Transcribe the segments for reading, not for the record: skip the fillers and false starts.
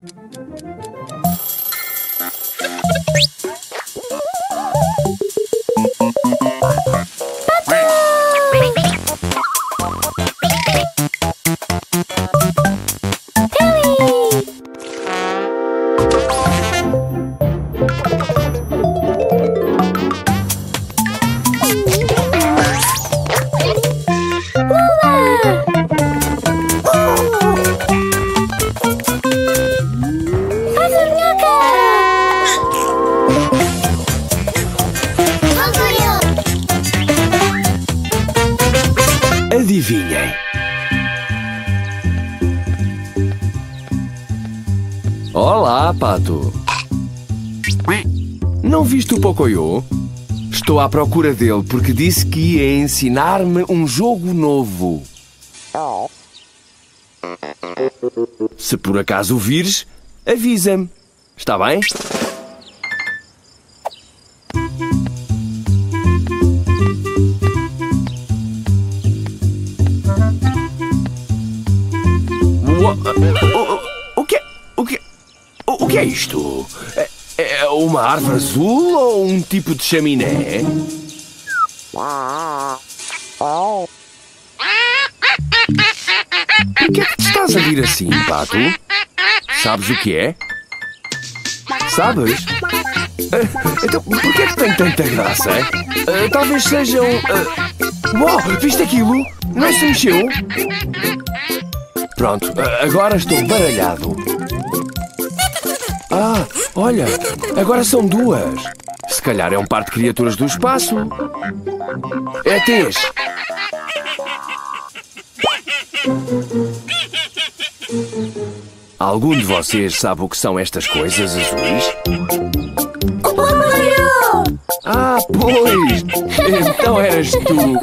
Adivinhem. Olá, Pato. Não viste o Pocoyo? Estou à procura dele porque disse que ia ensinar-me um jogo novo. Se por acaso o vires, avisa-me. Está bem? O que é isto? É uma árvore azul ou um tipo de chaminé? Por que é que te estás a rir assim, Pato? Sabes o que é? Sabes? Então, por que é que tem tanta graça? Talvez sejam... Uau, viste aquilo? Não se mexeu? Pronto, agora estou baralhado. Ah, olha, agora são duas. Se calhar é um par de criaturas do espaço. ETs. Algum de vocês sabe o que são estas coisas azuis? O Pocoyo! Ah, pois! Então eras tu.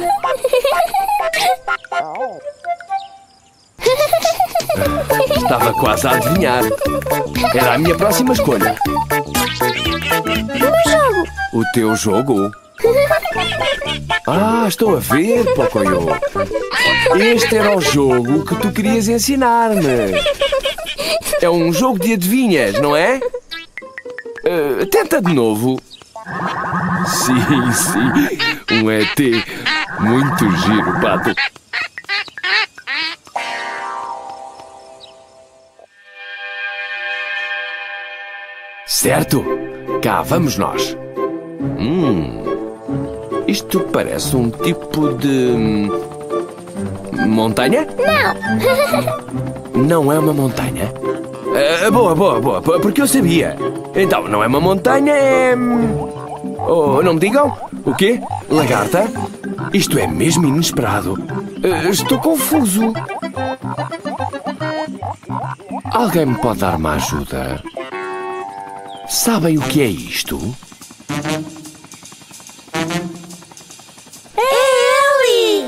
Estava quase a adivinhar. Era a minha próxima escolha. O meu jogo! O teu jogo? Ah, estou a ver, Pocoyo. Este era o jogo que tu querias ensinar-me. É um jogo de adivinhas, não é? Tenta de novo. Sim, sim. Um ET. Muito giro, Pato. Certo? Cá vamos nós. Isto parece um tipo de... montanha? Não! Não é uma montanha? Boa, porque eu sabia. Então, não é uma montanha, é... Oh, não me digam? O quê? Lagarta? Isto é mesmo inesperado. Estou confuso. Alguém me pode dar uma ajuda? Sabem o que é isto? É ele!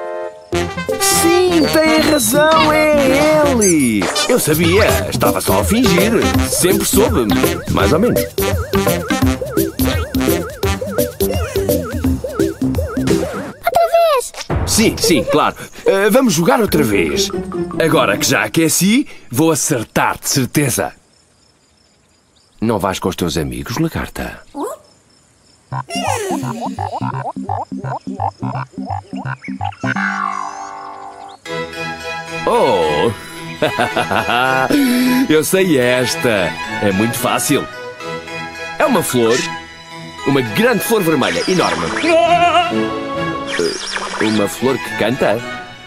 Sim, tem razão, é ele! Eu sabia, estava só a fingir. Sempre soube, mais ou menos. Outra vez! Sim, claro. Vamos jogar outra vez. Agora que já aqueci, vou acertar, de certeza. Não vais com os teus amigos, lagarta? Oh! Eu sei esta. É muito fácil. É uma flor. Uma grande flor vermelha, enorme. Uma flor que canta?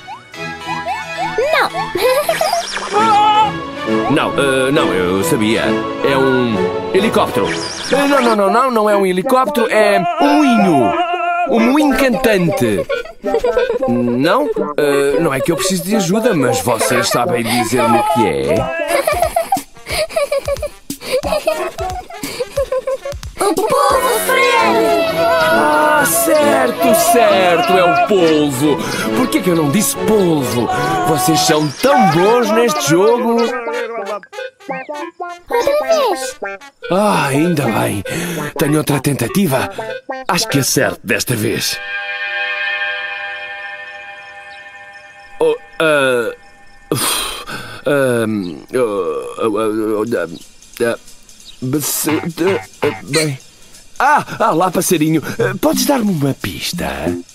Não, eu sabia. É um helicóptero. Não é um helicóptero, é um moinho. Um moinho cantante. Não? Não é que eu preciso de ajuda, mas vocês sabem dizer-me o que é? O polvo Fred! Ah, certo, é o polvo. Por que eu não disse polvo? Vocês são tão bons neste jogo. Outra vez! Ah, ainda bem. Tenho outra tentativa. Acho que acerto desta vez. Bem. Lá, passarinho. Podes dar-me uma pista?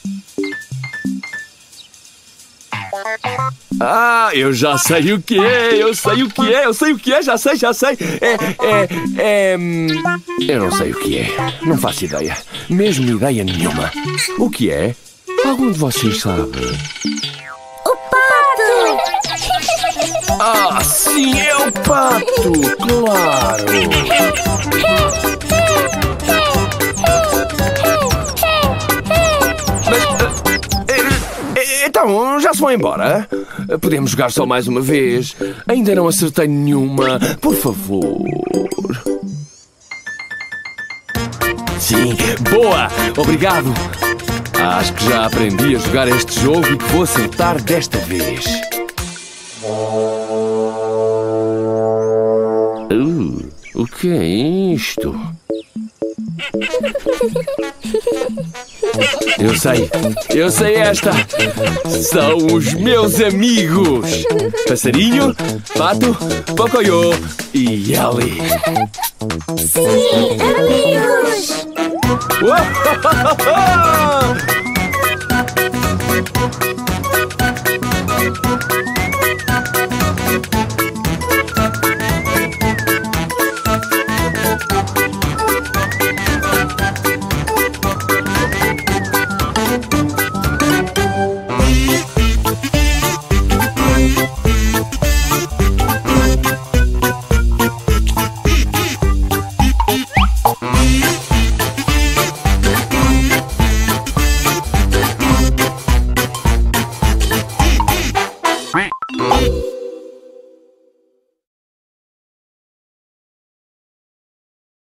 Eu já sei o que é. Eu sei o que é. Já sei. Eu não sei o que é. Não faço ideia. Mesmo ideia nenhuma. O que é? Algum de vocês sabe? O pato! Sim, é o pato! Claro! Então, já se vão embora? Podemos jogar só mais uma vez? Ainda não acertei nenhuma. Por favor. Sim, boa! Obrigado! Acho que já aprendi a jogar este jogo e que vou acertar desta vez. O que é isto? Eu sei esta. São os meus amigos. Passarinho, Pato, Pocoyo e Ellie. Sim, amigos! Uau!